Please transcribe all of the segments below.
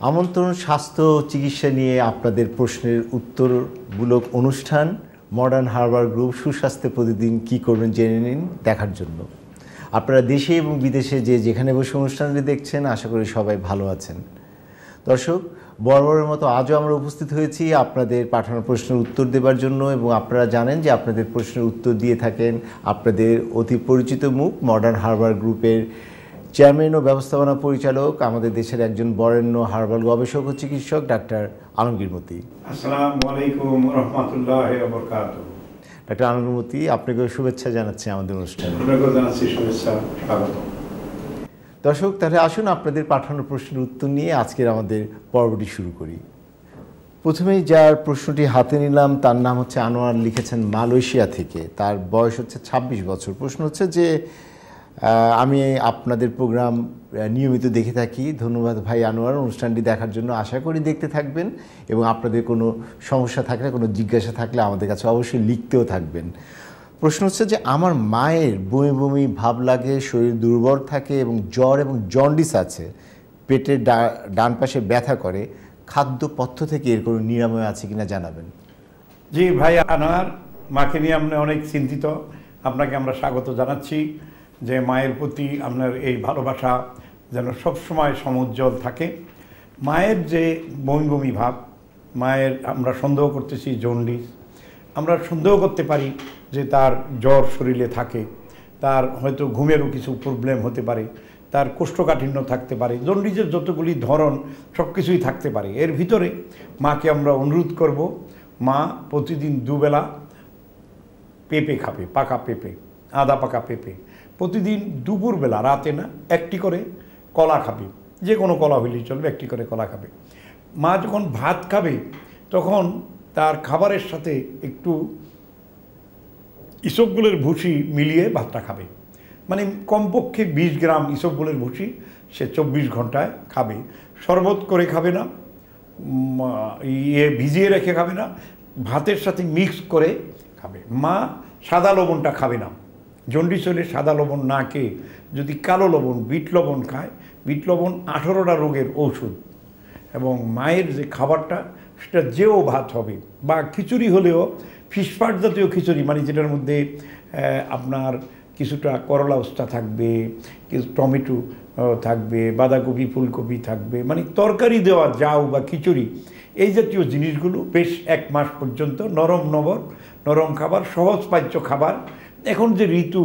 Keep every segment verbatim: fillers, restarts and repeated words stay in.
আমন্ত্রণ স্বাস্থ্য চিকিৎসা নিয়ে আপনাদের প্রশ্নের উত্তরমূলক অনুষ্ঠান মডার্ন হার্বাল গ্রুপ সুস্বাস্থ্যে প্রতিদিন কী করবেন জেনে নিন দেখার জন্য। আপনারা দেশে এবং বিদেশে যে যেখানে বসে অনুষ্ঠানটি দেখছেন আশা করি সবাই ভালো আছেন। দর্শক, বরাবরের মতো আজও আমরা উপস্থিত হয়েছি আপনাদের পাঠানো প্রশ্নের উত্তর দেবার জন্য, এবং আপনারা জানেন যে আপনাদের প্রশ্নের উত্তর দিয়ে থাকেন আপনাদের অতি পরিচিত মুখ মডার্ন হার্বাল গ্রুপের চেয়ারম্যান ও ব্যবস্থাপনা পরিচালক, আমাদের দেশের একজন বরেণ্য হার্বাল গবেষক ও চিকিৎসক ডাক্তার আলমগীর মতি। আসসালামু আলাইকুম রাহমাতুল্লাহি ওয়া বারাকাতুহু। ডাক্তার আলমগীর মতি, আপনাকে শুভেচ্ছা জানাচ্ছি আমাদের অনুষ্ঠানে। আপনাকেও জানাচ্ছি শুভেচ্ছা, স্বাগত। দর্শক, তাহলে আসুন আপনাদের পাঠানো প্রশ্নের উত্তর নিয়ে আজকের আমাদের পর্বটি শুরু করি। প্রথমেই যার প্রশ্নটি হাতে নিলাম তার নাম হচ্ছে আনোয়ার, লিখেছেন মালয়েশিয়া থেকে। তার বয়স হচ্ছে ছাব্বিশ বছর। প্রশ্ন হচ্ছে যে আমি আপনাদের প্রোগ্রাম নিয়মিত দেখে থাকি। ধন্যবাদ ভাই আনোয়ার অনুষ্ঠানটি দেখার জন্য। আশা করি দেখতে থাকবেন এবং আপনাদের কোনো সমস্যা থাকলে, কোনো জিজ্ঞাসা থাকলে আমাদের কাছে অবশ্যই লিখতেও থাকবেন। প্রশ্ন হচ্ছে যে আমার মায়ের বমি বমি ভাব লাগে, শরীর দুর্বল থাকে এবং জ্বর এবং জন্ডিস আছে, পেটের ডান পাশে ব্যথা করে। খাদ্য পথ্য থেকে এর কোনো নিরাময় আছে কিনা জানাবেন। জি ভাই আনোয়ার, মাকে নিয়ে আপনি অনেক চিন্তিত। আপনাকে আমরা স্বাগত জানাচ্ছি যে মায়ের প্রতি আপনার এই ভালোবাসা যেন সবসময় সমুজ্জ্বল থাকে। মায়ের যে বমি বমি ভাব, মায়ের আমরা সন্দেহ করতেছি জন্ডিস, আমরা সন্দেহ করতে পারি যে তার জ্বর শরীরে থাকে, তার হয়তো ঘুমেরও কিছু প্রবলেম হতে পারে, তার কোষ্ঠকাঠিন্য থাকতে পারে, জন্ডিসের যতগুলি ধরন সব কিছুই থাকতে পারে। এর ভিতরে মাকে আমরা অনুরোধ করব, মা প্রতিদিন দুবেলা পেঁপে খাবে, পাকা পেঁপে, আদা পাকা পেঁপে প্রতিদিন দুপুরবেলা, রাতে না, একটি করে কলা খাবে, যে কোনো কলা হইলেই চলবে, একটি করে কলা খাবে। মা যখন ভাত খাবে তখন তার খাবারের সাথে একটু ইসবগুলের ভুসি মিলিয়ে ভাতটা খাবে, মানে কমপক্ষে বিশ গ্রাম ইসবগুলের ভুসি সে চব্বিশ ঘন্টায় খাবে। শরবত করে খাবে না, ইয়ে ভিজিয়ে রেখে খাবে না, ভাতের সাথে মিক্স করে খাবে। মা সাদা লবণটা খাবে না। জন্ডিস হলে সাদা লবণ না খেয়ে যদি কালো লবণ, বিট লবণ খায়, বিট লবণ আঠারোটা রোগের ঔষধ। এবং মায়ের যে খাবারটা সেটা যেও ভাত হবে, বা খিচুড়ি হলেও ফিশফাট জাতীয় খিচুড়ি, মানে যেটার মধ্যে আপনার কিছুটা করলা উস্তা থাকবে, কিছু টমেটো থাকবে, বাঁধাকপি ফুলকপি থাকবে, মানে তরকারি দেওয়া জাউ বা খিচুড়ি, এই জাতীয় জিনিসগুলো বেশ এক মাস পর্যন্ত নরম নবর নরম খাবার, সহজ পাচ্য খাবার। এখন যে ঋতু,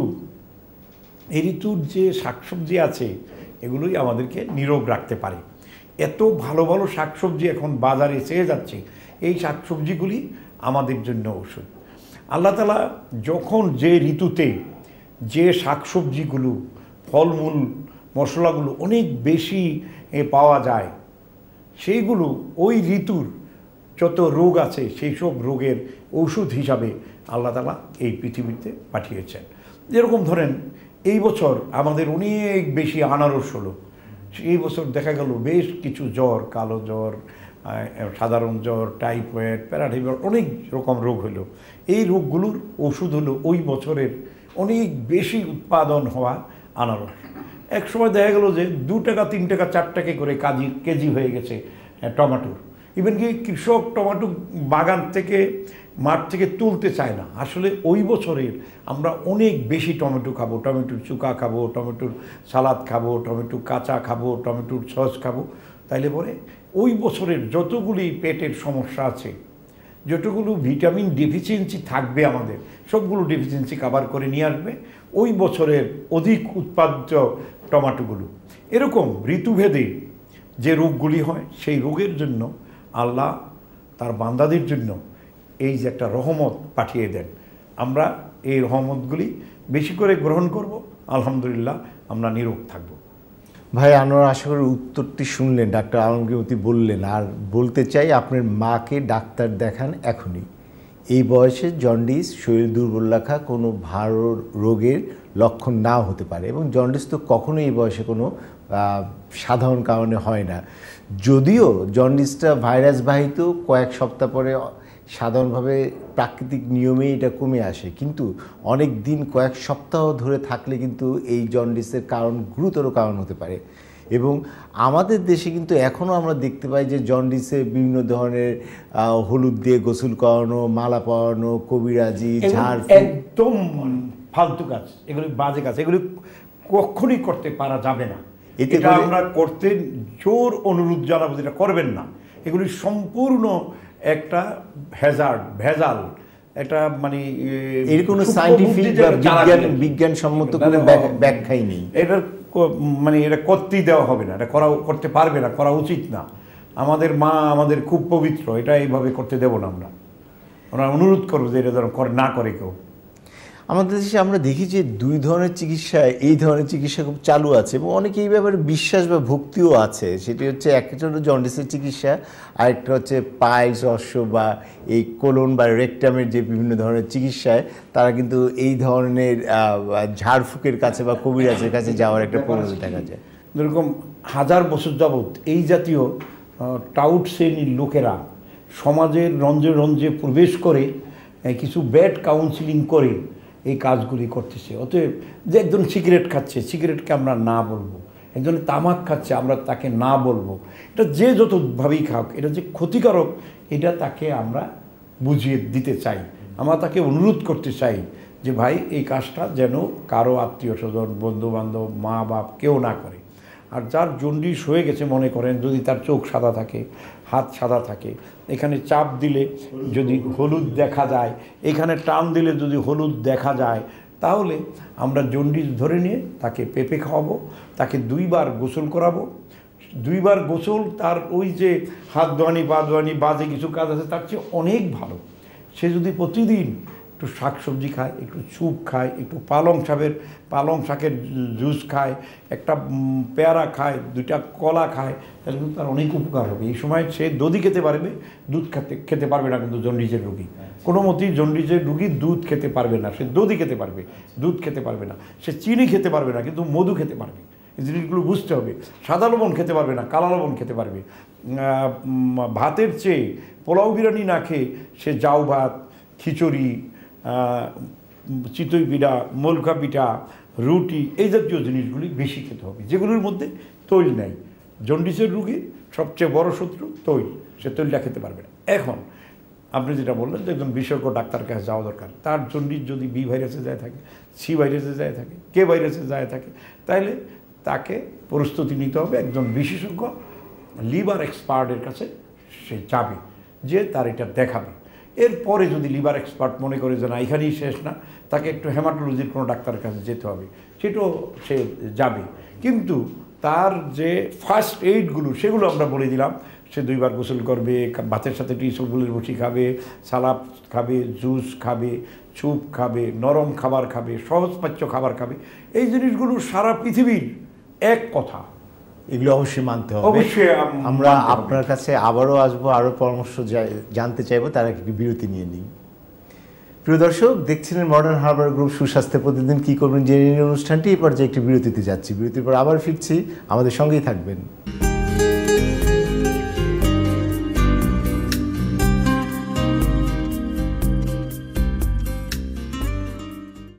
এই ঋতুর যে শাকসবজি আছে এগুলোই আমাদেরকে নিরোগ রাখতে পারে। এত ভালো ভালো শাকসবজি এখন বাজারে এসে যাচ্ছে, এই শাকসবজিগুলি আমাদের জন্য ওষুধ। আল্লাহ তাআলা যখন যে ঋতুতে যে শাকসবজিগুলো, ফলমূল, মশলাগুলো অনেক বেশি পাওয়া যায়, সেইগুলো ওই ঋতুর যত রোগ আছে সেই সব রোগের ঔষধ হিসাবে আল্লাহ তাআলা এই পৃথিবীতে পাঠিয়েছেন। যেরকম ধরেন এই বছর আমাদের অনেক বেশি আনারস হলো, এই বছর দেখা গেল বেশ কিছু জ্বর, কালো জ্বর, সাধারণ জ্বর, টাইফয়েড, প্যারাটাইফয়েড, অনেক রকম রোগ হলো। এই রোগগুলোর ওষুধ হলো ওই বছরের অনেক বেশি উৎপাদন হওয়া আনারস। এক সময় দেখা গেল যে দু টাকা তিন টাকা চার টাকা করে কাজি কেজি হয়ে গেছে টমেটোর। ইভেন কি কৃষক টমেটো বাগান থেকে, মাঠ থেকে তুলতে চায় না। আসলে ওই বছরের আমরা অনেক বেশি টমেটো খাবো, টমেটোর চুকা খাবো, টমেটোর সালাদ খাবো, টমেটো কাঁচা খাবো, টমেটোর সস খাবো। তাইলে পরে ওই বছরের যতগুলি পেটের সমস্যা আছে, যতগুলো ভিটামিন ডেফিসিয়েন্সি থাকবে আমাদের, সবগুলো ডেফিসিয়েন্সি কাভার করে নিয়ে আসবে ওই বছরের অধিক উৎপাদ্য টমেটোগুলো। এরকম ঋতুভেদে যে রোগগুলি হয় সেই রোগের জন্য আল্লাহ তার বান্দাদের জন্য এই যে একটা রহমত পাঠিয়ে দেন। আমরা এই রহমতগুলি বেশি করে গ্রহণ করব, আলহামদুলিল্লাহ আমরা নিরোগ থাকব। ভাই আনোয়ার, আশা করি উত্তরটি শুনলেন। ডাক্তার আলমগীর মতি বললেন, আর বলতে চাই আপনার মাকে ডাক্তার দেখান এখনই। এই বয়সে জন্ডিস, শরীর দুর্বল রাখা কোনো ভালো রোগের লক্ষণ নাও হতে পারে, এবং জন্ডিস তো কখনোই এই বয়সে কোনো সাধারণ কারণে হয় না। যদিও জন্ডিসটা ভাইরাস বাহিত, কয়েক সপ্তাহ পরে সাধারণভাবে প্রাকৃতিক নিয়মেই এটা কমে আসে, কিন্তু অনেক দিন, কয়েক সপ্তাহ ধরে থাকলে কিন্তু এই জন্ডিসের কারণ গুরুতর কারণ হতে পারে। এবং আমাদের দেশে কিন্তু এখনও আমরা দেখতে পাই যে জন্ডিসে বিভিন্ন ধরনের হলুদ দিয়ে গোসল করানো, মালা পরানো, কবিরাজি, ঝাড়, একদম ফালতু কাজ, এগুলি বাজে কাজ, এগুলি কখনই করতে পারা যাবে না। এটা আমরা করতে জোর অনুরোধ জানাবো, যেটা করবেন না। এগুলি সম্পূর্ণ একটা ভেজাল ভেজাল একটা মানে এর কোনো সায়েন্টিফিক বা বিজ্ঞান বিজ্ঞানসম্মত কোনো ব্যাখ্যাই নেই। এটার মানে এটা করতেই দেওয়া হবে না, এটা করা করতে পারবে না, করা উচিত না। আমাদের মা আমাদের খুব পবিত্র, এটা এইভাবে করতে দেব না আমরা। আমরা অনুরোধ করবো যে এটা যেন না করে কেউ। আমাদের দেশে আমরা দেখি যে দুই ধরনের চিকিৎসায় এই ধরনের চিকিৎসা খুব চালু আছে এবং অনেকে এই ব্যাপারে বিশ্বাস বা ভক্তিও আছে। সেটি হচ্ছে একটা হলো জন্ডিসের চিকিৎসা, আরেকটা হচ্ছে পাইলস, অশ্ব বা এই কোলন বা রেকটামের যে বিভিন্ন ধরনের চিকিৎসায় তারা কিন্তু এই ধরনের ঝাড়ফুঁকের কাছে বা কবিরাজের কাছে যাওয়ার একটা প্রবণতা দেখা যায়। যেরকম হাজার বছর যাবৎ এই জাতীয় টাউট শ্রেণীর লোকেরা সমাজের রঞ্জে রঞ্জে প্রবেশ করে কিছু ব্যাড কাউন্সিলিং করে এই কাজগুলি করতেছে। অতএব যে একজন সিগারেট খাচ্ছে, সিগারেটকে আমরা না বলবো, একজন তামাক খাচ্ছে, আমরা তাকে না বলবো। এটা যে যতভাবেই খাক, এটা যে ক্ষতিকারক এটা তাকে আমরা বুঝিয়ে দিতে চাই। আমরা তাকে অনুরোধ করতে চাই যে ভাই এই কাজটা যেন কারো আত্মীয় স্বজন, বন্ধুবান্ধব, মা বাপ কেউ না করে। আর যার জন্ডিস হয়ে গেছে মনে করেন, যদি তার চোখ সাদা থাকে, হাত সাদা থাকে, এখানে চাপ দিলে যদি হলুদ দেখা যায়, এখানে টান দিলে যদি হলুদ দেখা যায়, তাহলে আমরা জন্ডিস ধরে নিয়ে তাকে পেঁপে খাওয়াবো, তাকে দুইবার গোসল করাবো। দুইবার গোসল তার ওই যে হাত ধোয়ানি, পা ধোয়ানি, বাজে কিছু কাজ আছে তার চেয়ে অনেক ভালো। সে যদি প্রতিদিন একটু শাকসবজি খায়, একটু স্যুপ খায়, একটু পালং শাকের পালং শাকের জুস খায়, একটা পেয়ারা খায়, দুইটা কলা খায়, তাহলে কিন্তু তার অনেক উপকার হবে। এই সময় সে দধি খেতে পারবে, দুধ খেতে খেতে পারবে না। কিন্তু জন্ডিসের রোগী কোনো মতেই জন্ডিসের রোগী দুধ খেতে পারবে না। সে দধি খেতে পারবে, দুধ খেতে পারবে না। সে চিনি খেতে পারবে না, কিন্তু মধু খেতে পারবে। এই জিনিসগুলো বুঝতে হবে। সাদা লবণ খেতে পারবে না, কালা লবণ খেতে পারবে। ভাতের চেয়ে পোলাও বিরিয়ানি না খেয়ে সে জাউ ভাত, খিচুড়ি, চিতই পিঠা, মলকা পিঠা, রুটি, এই জাতীয় জিনিসগুলি বেশি খেতে হবে, যেগুলোর মধ্যে তৈল নেই। জন্ডিসের রোগীর সবচেয়ে বড় শত্রু তৈল, সে তৈলটা খেতে পারবে না। এখন আপনি যেটা বললেন যে একজন বিশেষজ্ঞ ডাক্তার কাছে যাওয়া দরকার। তার জন্ডিস যদি বি ভাইরাসে যায় থাকে, সি ভাইরাসে যায় থাকে, কে ভাইরাসে যায় থাকে, তাহলে তাকে প্রস্তুতি নিতে হবে। একজন বিশেষজ্ঞ লিভার এক্সপার্টের কাছে সে যাবে, যে তার এটা দেখাবে। এরপরে যদি লিভার এক্সপার্ট মনে করে যে না এখানেই শেষ না, তাকে একটু হেমাটোলজির কোনো ডাক্তারের কাছে যেতে হবে, সেটাও সে যাবে। কিন্তু তার যে ফার্স্ট এইডগুলো সেগুলো আমরা বলে দিলাম। সে দুইবার গোসল করবে, ভাতের সাথে টিসলগুলোর বসি খাবে, সালাদ খাবে, জুস খাবে, স্যুপ খাবে, নরম খাবার খাবে, সহজপাচ্য খাবার খাবে। এই জিনিসগুলো সারা পৃথিবীর এক কথা, এগুলো অবশ্যই মানতে হবে। অবশ্যই আমরা আপনার কাছে আবারও আসবো, আরও পরামর্শ জানতে চাইবো, তার একটি বিরতি নিয়ে নিই। প্রিয় দর্শক, দেখছিলেন মডার্ন হারবার গ্রুপ সুস্বাস্থ্য প্রতিদিন কি করবেন জেনে নিন অনুষ্ঠানটি। এই পর্যায়ে একটি বিরতিতে যাচ্ছি, বিরতির পর আবার ফিরছি, আমাদের সঙ্গেই থাকবেন।